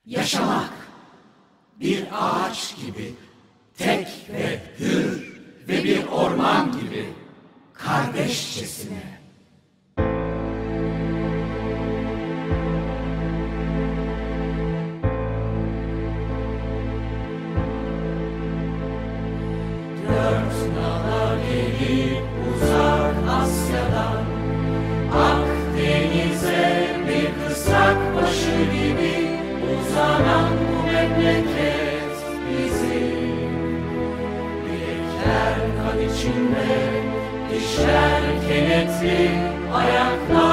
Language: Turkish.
Yaşamak bir ağaç gibi, tek ve hür ve bir orman gibi kardeşçesine. Dört nala gelip uzak Asya'dan Akdeniz'e bir kısrak başı gibi uzanan bu memleket bizim. Bilekler kan içinde, dişler kenetli, ayaklar